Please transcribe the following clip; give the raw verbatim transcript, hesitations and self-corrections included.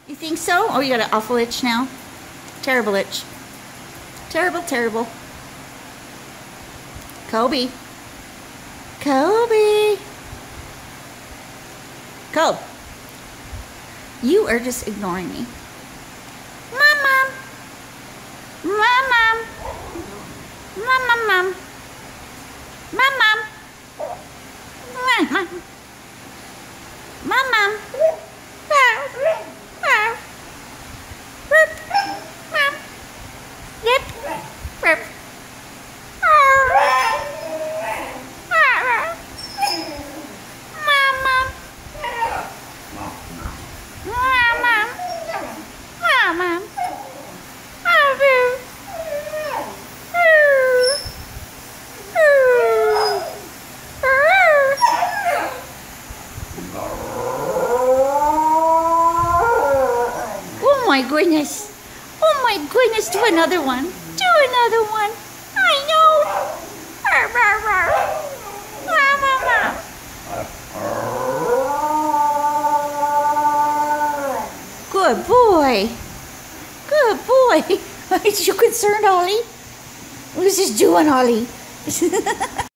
You think so? Oh, you got an awful itch now? Terrible itch. Terrible, terrible. Kobe. Kobe. Kobe. You are just ignoring me. Mom, mom. Mom, mom. Mom, mom, mom. Mom, mom. Mom, mom. Mom, mom. Oh my goodness. Oh my goodness. Do another one. Do another one. I know. Good boy. Good boy. Aren't you concerned, Ollie? What is this doing, Ollie?